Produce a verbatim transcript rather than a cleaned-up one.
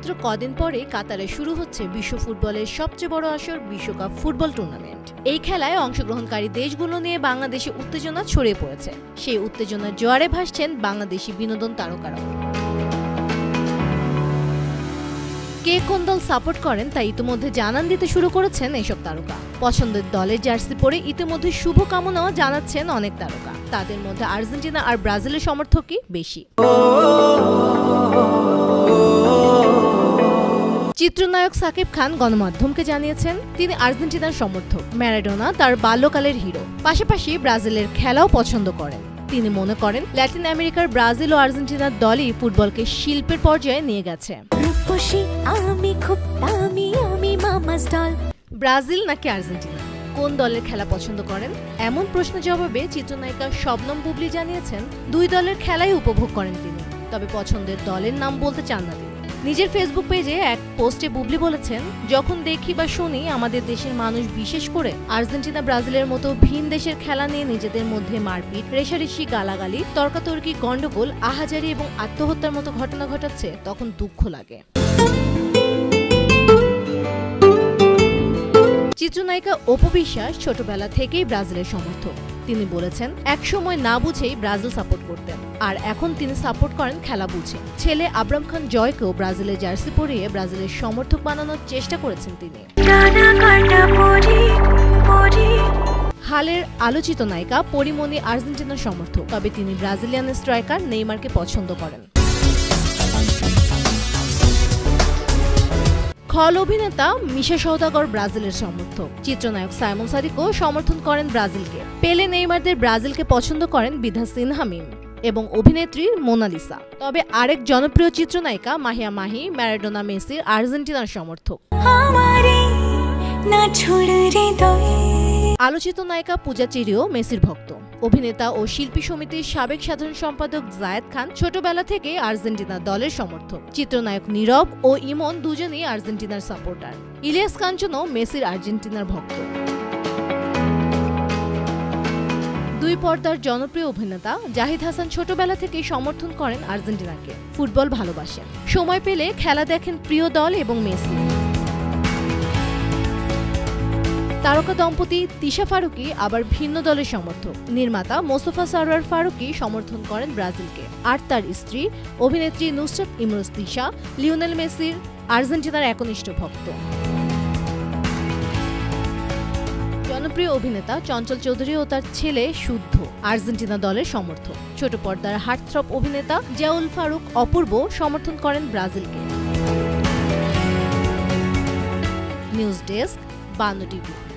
মাত্র কদিন পরে কাতারে শুরু হচ্ছে বিশ্ব ফুটবলের সবচেয়ে বড় আসর বিশ্বকাপ ফুটবল টুর্নামেন্ট। এই খেলায় অংশগ্রহণকারী দেশগুলো নিয়ে বাংলাদেশে উত্তেজনা ছড়িয়ে পড়েছে। সেই উত্তেজনার জোয়ারে ভাসছেন বাংলাদেশি বিনোদন তারকারাও। কে কোন দল সাপোর্ট করেন তা ইতিমধ্যে জানান দিতে শুরু করেছেন এসব তারকা। পছন্দের দলের জার্সি পরে ইতিমধ্যে শুভকামনাও জানাচ্ছেন অনেক তারকা। তাদের মধ্যে আর্জেন্টিনা আর ব্রাজিলের সমর্থকই বেশি। চিত্রনায়ক সাকিব খান গণমাধ্যমকে জানিয়েছেন তিনি আর্জেন্টিনার সমর্থক। ম্যারাডোনা তার বাল্যকালের হিরো। পাশাপাশি ব্রাজিলের খেলাও পছন্দ করেন। তিনি মনে করেন ল্যাটিন আমেরিকার ব্রাজিল ও আর্জেন্টিনার দলই ফুটবলকে শিল্পের পর্যায়ে নিয়ে গেছে। ব্রাজিল নাকি আর্জেন্টিনা, কোন দলের খেলা পছন্দ করেন? এমন প্রশ্নের জবাবে চিত্রনায়িকা শবনম বুবলি জানিয়েছেন দুই দলের খেলাই উপভোগ করেন তিনি, তবে পছন্দের দলের নাম বলতে চান না তিনি। নিজের ফেসবুক পেজে এক পোস্টে বুবলি বলেছেন, যখন দেখি বা শুনি আমাদের দেশের মানুষ বিশেষ করে আর্জেন্টিনা ব্রাজিলের মতো ভিন দেশের খেলা নিয়ে নিজেদের মধ্যে মারপিট, রেষারেষি, গালাগালি, তর্কাতর্কি, গন্ডগোল, আহাজারি এবং আত্মহত্যার মতো ঘটনা ঘটাচ্ছে, তখন দুঃখ লাগে। চিত্রনায়িকা অপু বিশ্বাস ছোটবেলা থেকেই ব্রাজিলের সমর্থক। তিনি বলেছেন একসময় না বুঝেই ব্রাজিল সাপোর্ট করতেন, আর এখন তিনি সাপোর্ট করেন খেলা বুঝে। ছেলে আব্রাম খান জয়কেও ব্রাজিলের জার্সি পরিয়ে ব্রাজিলের সমর্থক বানানোর চেষ্টা করেছেন তিনি। হালের আলোচিত নায়িকা পরিমণি আর্জেন্টিনার সমর্থক, তবে তিনি ব্রাজিলিয়ান স্ট্রাইকার নেইমারকে পছন্দ করেন। খল অভিনেতা মিশা সওদাগর ব্রাজিলের সমর্থক। চিত্রনায়ক সাইমন সাদিকও সমর্থন করেন ব্রাজিলকে। পেলে নেইমারদের ব্রাজিলকে পছন্দ করেন বিধা সিনহা মিম এবং অভিনেত্রী মোনালিসা। তবে আরেক জনপ্রিয় চিত্রনায়িকা মাহিয়া মাহি ম্যারাডোনা মেসির আর্জেন্টিনার সমর্থক। আলোচিত নায়িকা পূজা চেরিও মেসির ভক্ত। অভিনেতা ও শিল্পী সমিতির সাবেক সাধারণ সম্পাদক জায়েদ খান ছোটবেলা থেকে আর্জেন্টিনা দলের সমর্থক। চিত্রনায়ক নীরব ও ইমন দুজনেই আর্জেন্টিনার সাপোর্টার। ইলিয়াস কাঞ্চনও মেসির আর্জেন্টিনার ভক্ত। দুই পর্দার জনপ্রিয় অভিনেতা জাহিদ হাসান ছোটবেলা থেকেই সমর্থন করেন আর্জেন্টিনাকে। ফুটবল ভালোবাসেন, সময় পেলে খেলা দেখেন প্রিয় দল এবং মেসি। তারকা দম্পতি তিশা ফারুকী আবার ভিন্ন দলের সমর্থক। নির্মাতা মোস্তফা সরোয়ার ফারুকী সমর্থন করেন ব্রাজিলকে, আর তার স্ত্রী অভিনেত্রী নুসরাত ইমরোজ তিশা লিওনেল মেসির আর্জেন্টিনার একনিষ্ঠ ভক্ত। জনপ্রিয় অভিনেতা চঞ্চল চৌধুরী ও তার ছেলে শুদ্ধ আর্জেন্টিনা দলের সমর্থক। ছোট পর্দার হার্টথ্রব অভিনেতা জিয়াউল ফারুক অপূর্ব সমর্থন করেন ব্রাজিলকে। News desk, Bangla TV.